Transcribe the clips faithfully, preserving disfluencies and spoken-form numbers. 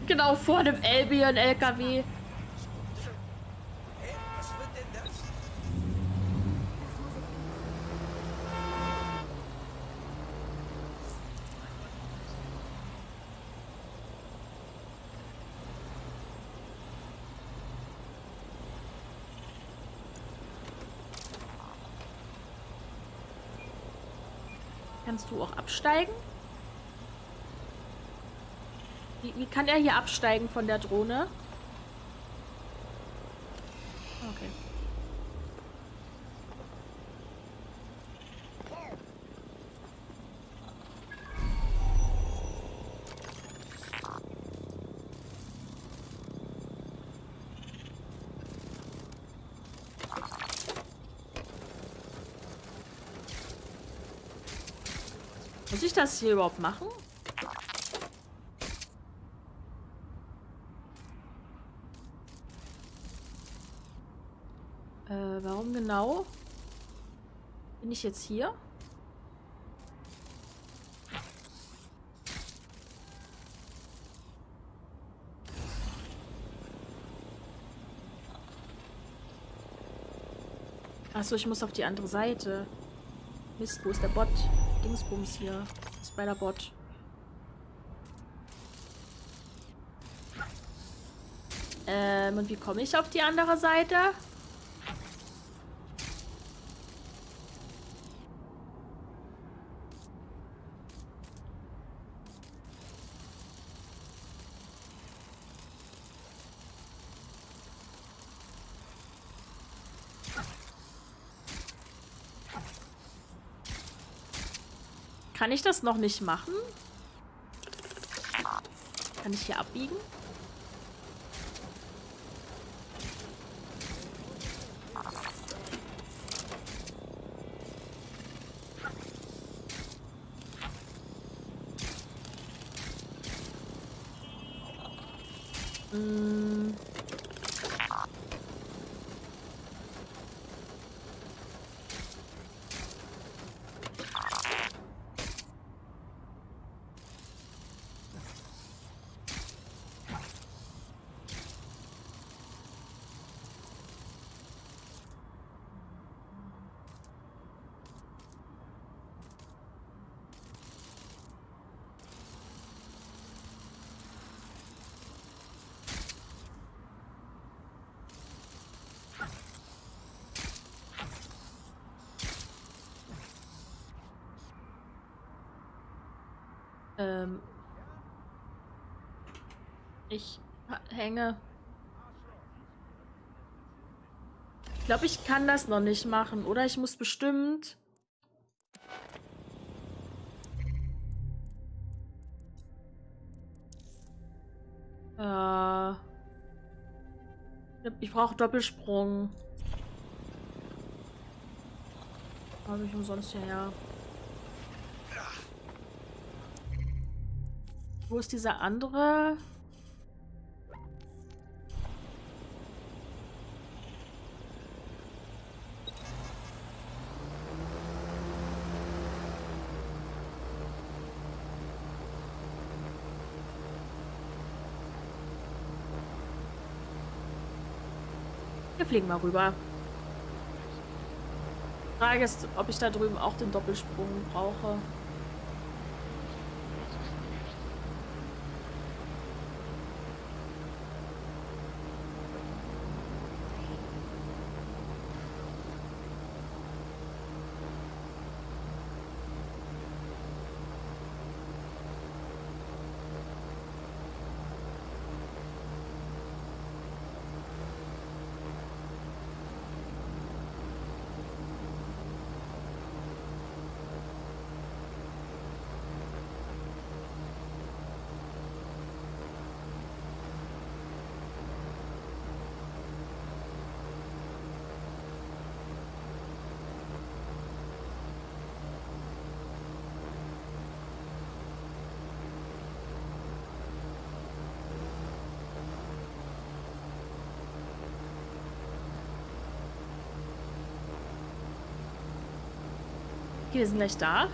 Genau vor dem Albion-L K W. Hey, was wird denn das? Kannst du auch absteigen? Wie, wie kann er hier absteigen von der Drohne? Okay. Muss ich das hier überhaupt machen? Äh, warum genau? Bin ich jetzt hier? Achso, ich muss auf die andere Seite. Mist, wo ist der Bot? Dingsbums hier. Spider-Bot. Ähm, und wie komme ich auf die andere Seite? Kann ich das noch nicht machen? Kann ich hier abbiegen? Hm. Ähm. Ich hänge. Ich glaube, ich kann das noch nicht machen. Oder ich muss bestimmt... Äh... Ich brauche Doppelsprung. Habe ich umsonst hierher. Wo ist dieser andere? Wir fliegen mal rüber. Die Frage ist, ob ich da drüben auch den Doppelsprung brauche. Okay, wir sind gleich da.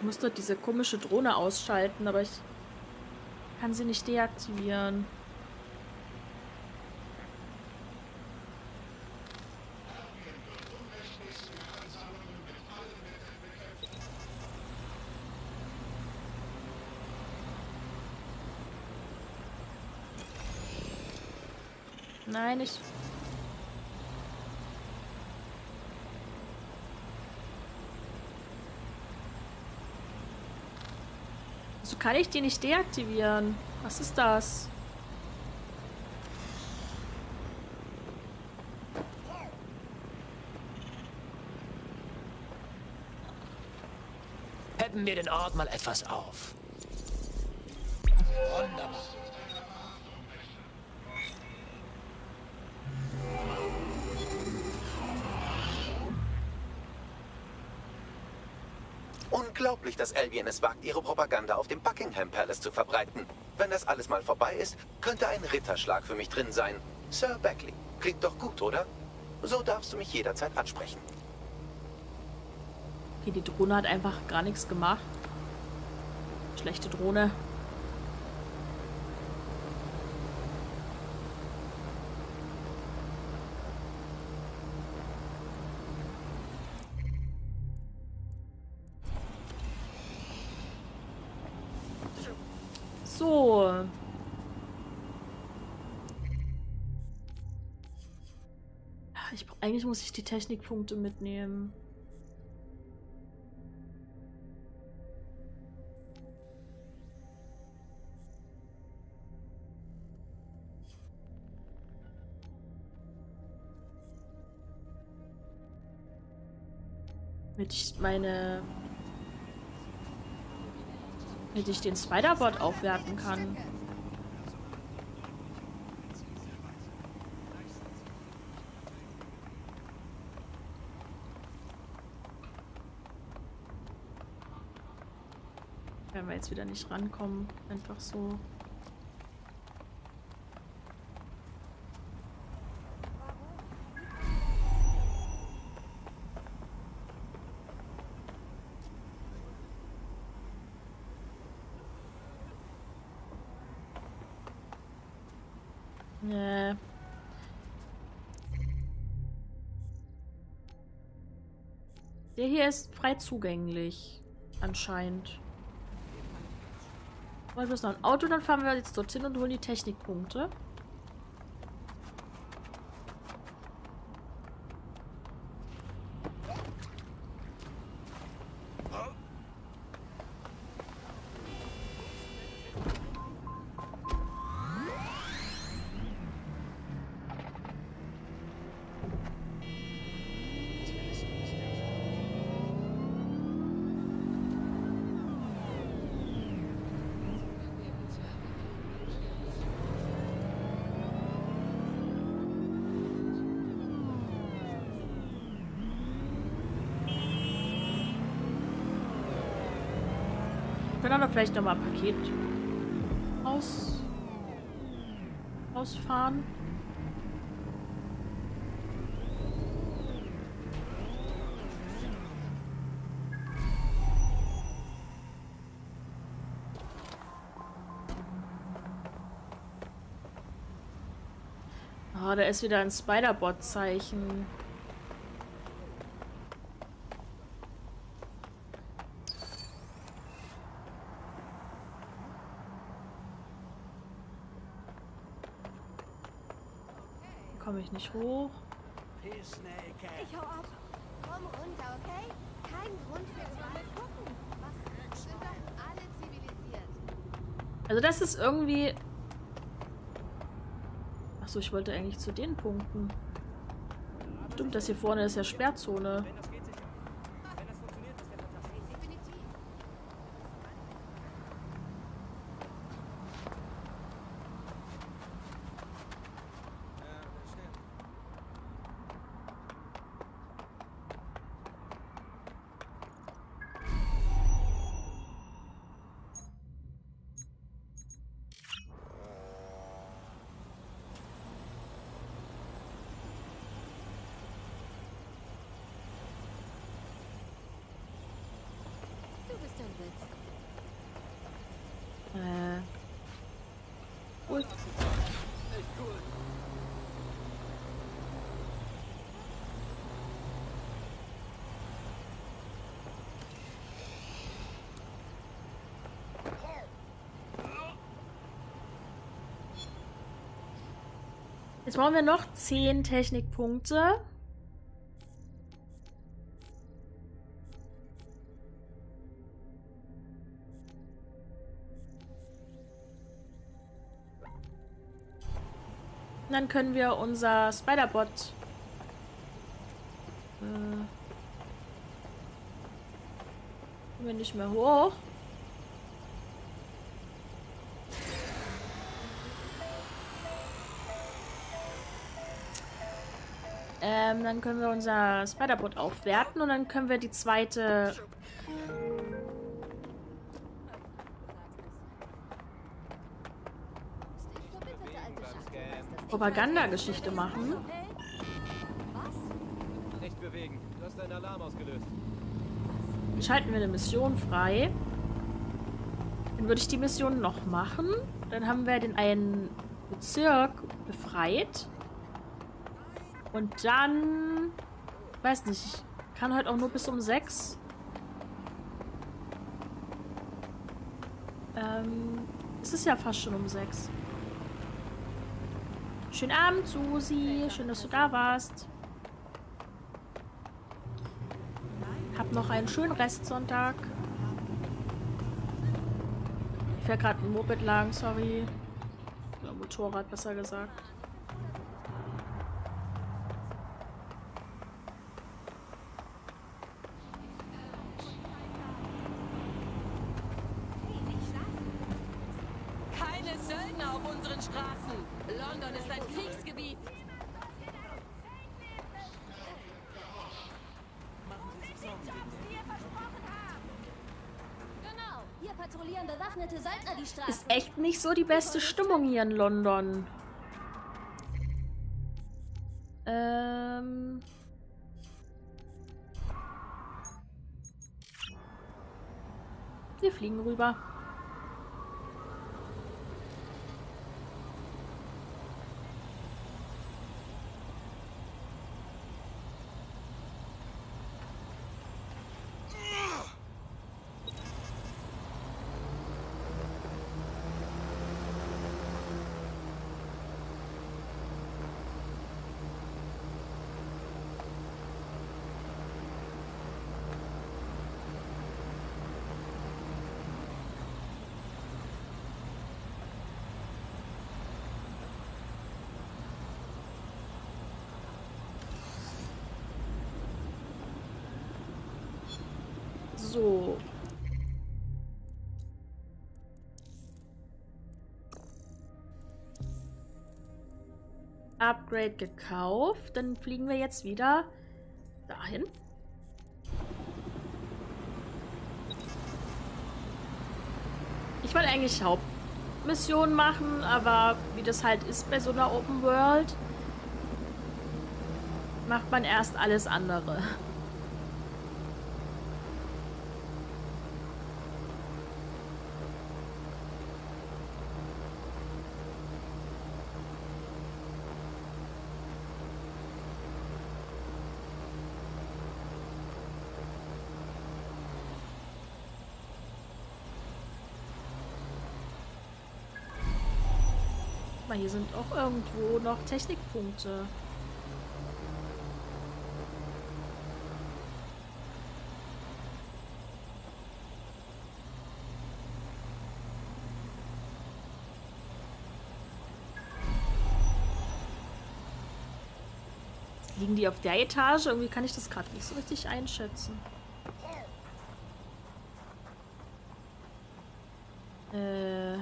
muss dort diese komische Drohne ausschalten, aber ich kann sie nicht deaktivieren. Nein, ich... So kann ich die nicht deaktivieren. Was ist das? Peppen wir den Ort mal etwas auf. Wunderbar. Unglaublich, dass Albion es wagt, ihre Propaganda auf dem Buckingham Palace zu verbreiten. Wenn das alles mal vorbei ist, könnte ein Ritterschlag für mich drin sein. Sir Beckley, klingt doch gut, oder? So darfst du mich jederzeit ansprechen. Okay, die Drohne hat einfach gar nichts gemacht. Schlechte Drohne. So. Ich, eigentlich muss ich die Technikpunkte mitnehmen. Damit ich meine... Damit ich den Spider-Bot aufwerten kann. Wenn wir jetzt wieder nicht rankommen. Einfach so. Nee. Der hier ist frei zugänglich. Anscheinend. Wollen wir noch ein Auto, dann fahren wir jetzt dorthin und holen die Technikpunkte. Wir können aber vielleicht noch mal ein Paket aus ausfahren. Ah, da ist wieder ein Spider-Bot-Zeichen. Komme ich nicht hoch. Ich hau ab. Komm runter, okay? Kein Grund für zwei gucken. Was? Sind doch alle zivilisiert. Also das ist irgendwie... Achso, ich wollte eigentlich zu den Punkten. Stimmt, das hier vorne ist ja Sperrzone. cool. Jetzt brauchen wir noch zehn Technikpunkte. Und dann können wir unser Spider-Bot äh, kommen wir nicht mehr hoch. Ähm, dann können wir unser Spider-Bot aufwerten und dann können wir die zweite Propagandageschichte machen. Nicht bewegen. Du hast deinen Alarm ausgelöst. Dann schalten wir eine Mission frei. Dann würde ich die Mission noch machen. Dann haben wir den einen Bezirk befreit. Und dann... Weiß nicht, ich kann heute auch nur bis um sechs. Ähm, es ist ja fast schon um sechs. Schönen Abend, Susi. Schön, dass du da warst. Hab noch einen schönen Restsonntag. Ich fährt gerade ein Moped lang, sorry. Oder Motorrad, besser gesagt. Keine Söldner auf unseren Straßen. London ist ein Kriegsgebiet. Genau. Hier patrouillieren bewaffnete Söldner die Straßen. Ist echt nicht so die beste Stimmung hier in London. Ähm... Wir fliegen rüber. So. Upgrade gekauft. Dann fliegen wir jetzt wieder dahin. Ich wollte eigentlich Hauptmissionen machen, aber wie das halt ist bei so einer Open World, macht man erst alles andere. Mal, hier sind auch irgendwo noch Technikpunkte. Liegen die auf der Etage? Irgendwie kann ich das gerade nicht so richtig einschätzen. Äh...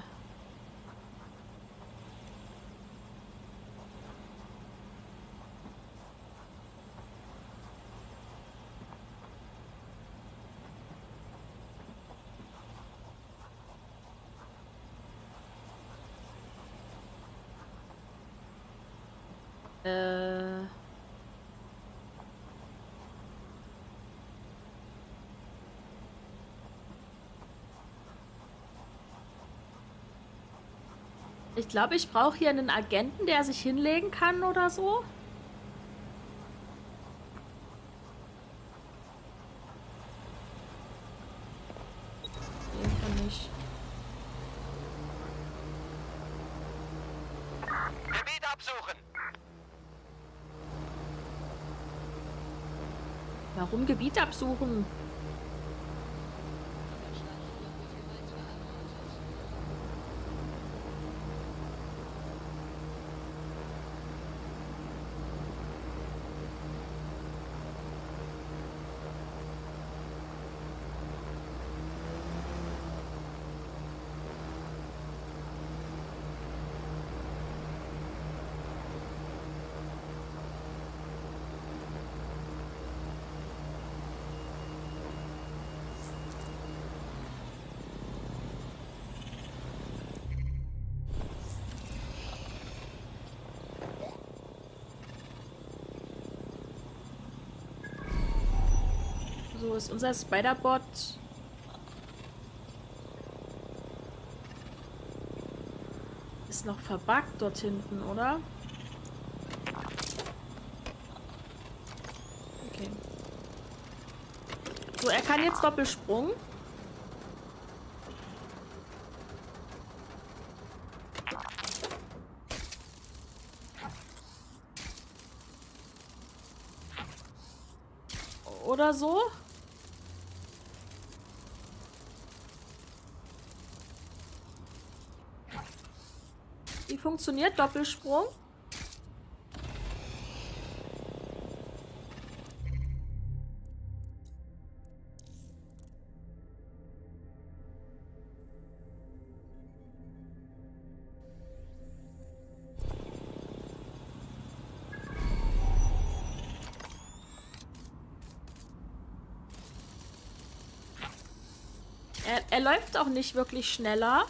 Äh... Ich glaube, ich brauche hier einen Agenten, der sich hinlegen kann oder so. Nee, kann nicht. Gebiet absuchen! Warum Gebiet absuchen? So ist unser Spider-Bot. Ist noch verbuggt dort hinten, oder? Okay. So, er kann jetzt Doppelsprung. Oder so. Wie funktioniert Doppelsprung? Er, er läuft auch nicht wirklich schneller.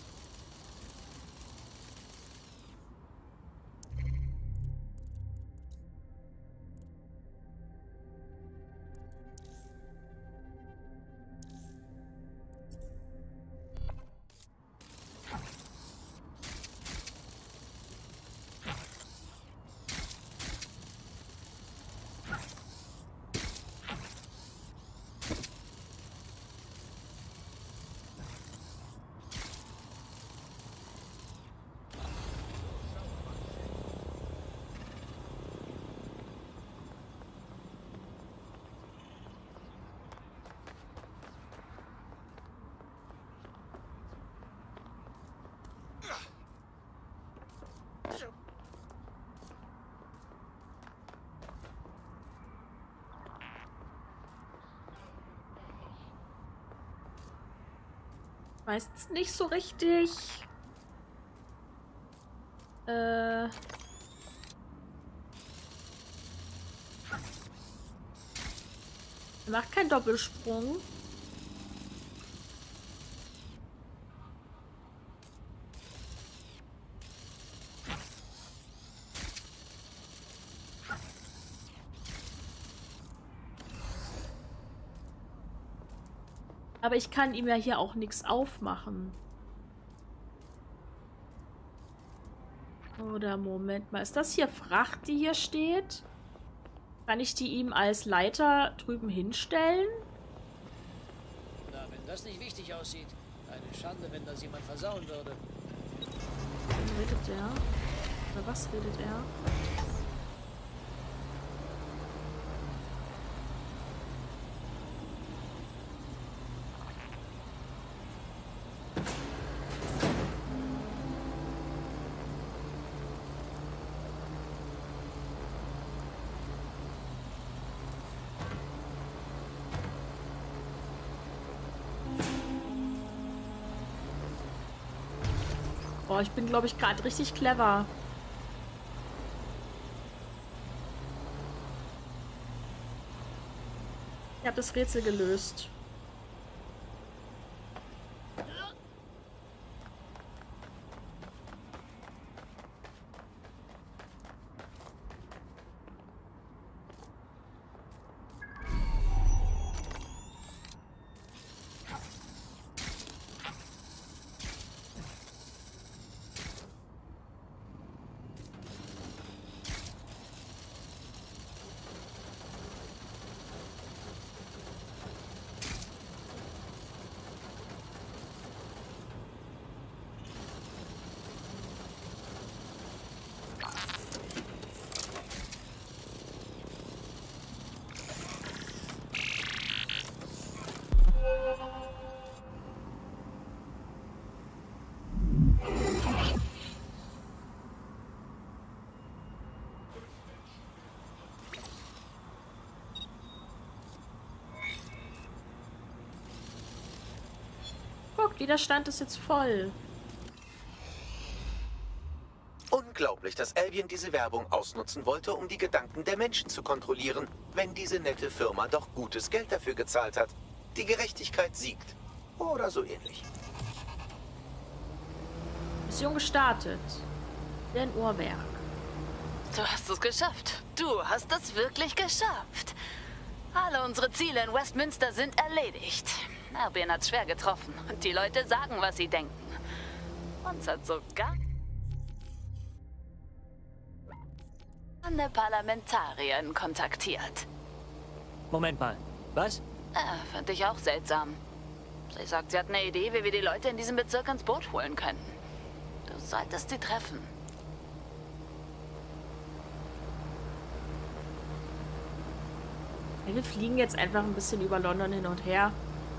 Meistens nicht so richtig. Äh. Er macht keinen Doppelsprung. Aber ich kann ihm ja hier auch nichts aufmachen. Oder Moment mal. Ist das hier Fracht, die hier steht? Kann ich die ihm als Leiter drüben hinstellen? Na, wenn das nicht wichtig aussieht. Eine Schande, wenn das jemand versauen würde. Wen redet er? Oder was redet er? Boah, ich bin, glaube ich, gerade richtig clever. Ich habe das Rätsel gelöst. Widerstand ist jetzt voll. Unglaublich, dass Albion diese Werbung ausnutzen wollte, um die Gedanken der Menschen zu kontrollieren, wenn diese nette Firma doch gutes Geld dafür gezahlt hat. Die Gerechtigkeit siegt. Oder so ähnlich. Mission gestartet. Ein Uhrwerk. Du hast es geschafft. Du hast es wirklich geschafft. Alle unsere Ziele in Westminster sind erledigt. Albion hat's schwer getroffen und die Leute sagen, was sie denken. Uns hat sogar eine Parlamentarierin kontaktiert. Moment mal. Was? Äh, fand ich auch seltsam. Sie sagt, sie hat eine Idee, wie wir die Leute in diesem Bezirk ins Boot holen können. Du solltest sie treffen. Wir fliegen jetzt einfach ein bisschen über London hin und her.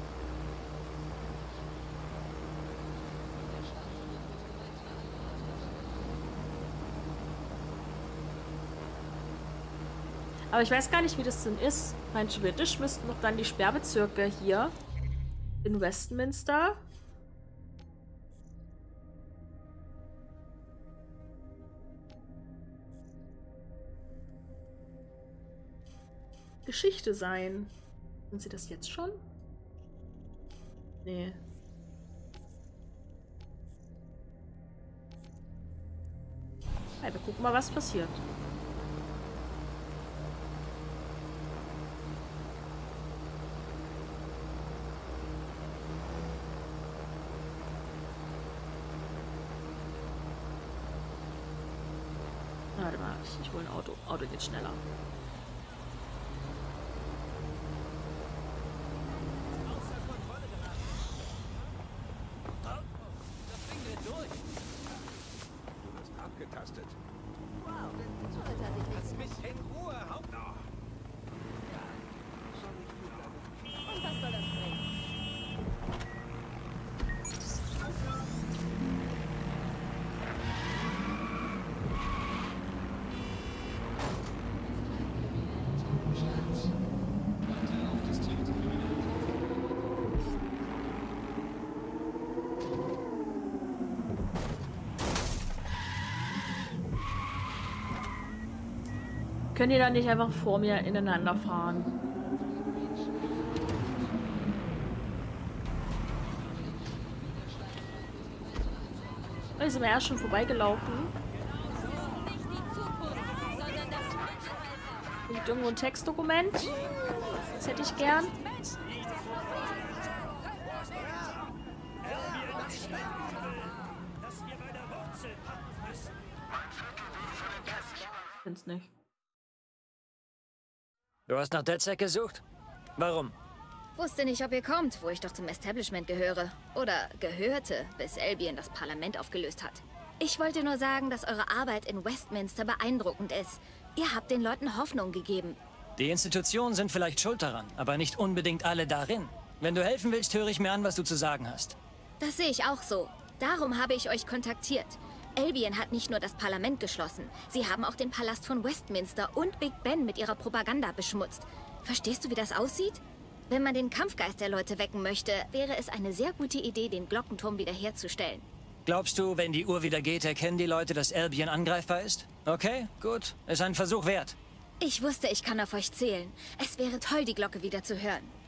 Aber ich weiß gar nicht, wie das denn ist. Rein theoretisch müssten doch dann die Sperrbezirke hier in Westminster. Geschichte sein. Sind sie das jetzt schon? Nee. Ja, wir gucken mal, was passiert. Warte mal, ich, ich hole ein Auto. Auto geht schneller. Abgetastet. Wow, so ist er sich Lass mich in Ruhe, Haupt noch. Und was soll das bringen? Können die dann nicht einfach vor mir ineinander fahren? Da sind wir ja schon vorbeigelaufen. Liegt irgendwo ein Textdokument? Das hätte ich gern. Ich find's nicht. Du hast nach DedSec gesucht? Warum? Wusste nicht, ob ihr kommt, wo ich doch zum Establishment gehöre. Oder gehörte, bis Albion das Parlament aufgelöst hat. Ich wollte nur sagen, dass eure Arbeit in Westminster beeindruckend ist. Ihr habt den Leuten Hoffnung gegeben. Die Institutionen sind vielleicht schuld daran, aber nicht unbedingt alle darin. Wenn du helfen willst, höre ich mir an, was du zu sagen hast. Das sehe ich auch so. Darum habe ich euch kontaktiert. Albion hat nicht nur das Parlament geschlossen, sie haben auch den Palast von Westminster und Big Ben mit ihrer Propaganda beschmutzt. Verstehst du, wie das aussieht? Wenn man den Kampfgeist der Leute wecken möchte, wäre es eine sehr gute Idee, den Glockenturm wiederherzustellen. Glaubst du, wenn die Uhr wieder geht, erkennen die Leute, dass Albion angreifbar ist? Okay, gut. Ist ein Versuch wert. Ich wusste, ich kann auf euch zählen. Es wäre toll, die Glocke wieder zu hören.